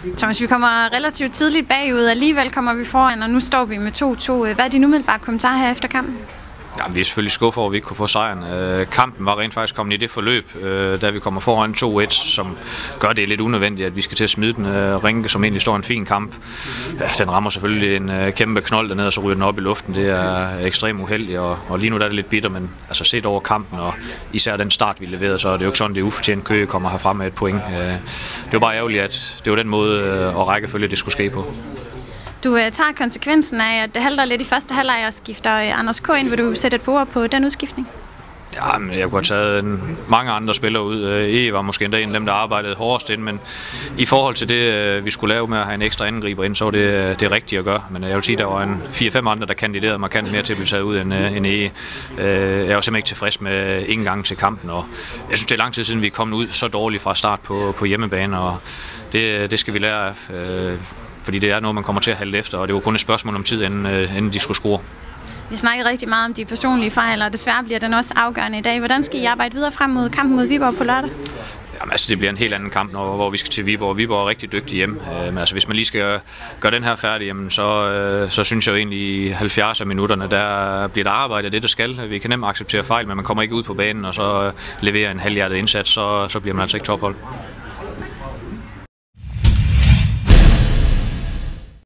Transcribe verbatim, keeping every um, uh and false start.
Thomas, vi kommer relativt tidligt bagud, alligevel kommer vi foran, og nu står vi med to to. Hvad er din umiddelbare kommentar her efter kampen? Ja, vi er selvfølgelig skuffet over, at vi ikke kunne få sejren. Øh, kampen var rent faktisk kommet i det forløb, øh, da vi kommer foran to et, som gør det lidt unødvendigt, at vi skal til at smide den. Øh, Rinke, som egentlig står en fin kamp, ja, den rammer selvfølgelig en øh, kæmpe knold dernede, og så ryger den op i luften. Det er ekstremt uheldigt, og, og lige nu der er det lidt bitter, men altså set over kampen, og især den start, vi leverede, så er det jo ikke sådan, det er ufortjent. Køge kommer herfra med et point. Øh, det var bare ærgerligt, at det var den måde øh, og rækkefølge, det skulle ske på. Du uh, tager konsekvensen af, at det halter lidt i første halvleg og skifter uh, Anders K. ind. Vil du sætte et par ord på den udskiftning? Ja, men jeg kunne have taget en, mange andre spillere ud. E var måske endda en af dem, der arbejdede hårdest ind, men i forhold til det, vi skulle lave med at have en ekstra angriber ind, så var det det rigtige at gøre. Men jeg vil sige, der var en fire fem andre, der kandiderede markant mere til at blive taget ud end, end E. Jeg var simpelthen ikke tilfreds med indgangen til kampen, og jeg synes, det er lang tid siden, vi er kommet ud så dårligt fra start på, på hjemmebane, og det, det skal vi lære af. Fordi det er noget, man kommer til at halte efter, og det var kun et spørgsmål om tid, inden, inden de skulle score. Vi snakker rigtig meget om de personlige fejl, og desværre bliver den også afgørende i dag. Hvordan skal I arbejde videre frem mod kampen mod Viborg på lørdag? Jamen, altså, det bliver en helt anden kamp, når, hvor vi skal til Viborg. Viborg er rigtig dygtig hjem. Øh, men altså, hvis man lige skal gøre den her færdig, jamen, så, øh, så synes jeg jo egentlig, i halvfjerds af minutterne, der bliver der arbejdet det, der skal. Vi kan nemt acceptere fejl, men man kommer ikke ud på banen, og så leverer en halvhjertet indsats, så, så bliver man altså ikke tophold.